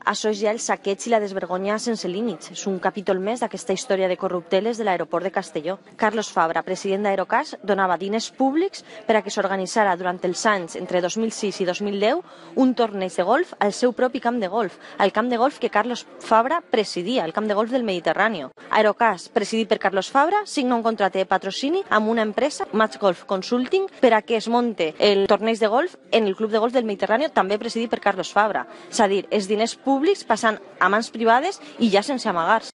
Això és ja el saqueig i la desvergonya sense límits. És un capítol més d'aquesta història de corrupteles de l'aeroport de Castelló. Carlos Fabra, president d'Aerocas, donava diners públics per a que s'organitzara durant els anys entre 2006 i 2010 un torneig de golf al seu propi camp de golf, al camp de golf que Carlos Fabra presidia, el camp de golf del Mediterrani. Aerocas, presidit per Carlos Fabra, signa un contracte de patrocini amb una empresa, Match Golf Consulting, per a que es monte el torneig de golf en el club de golf del Mediterrani, també presidit per Carlos Fabra. És a dir, els diners públics passant a mans privades i ja sense amagar-se.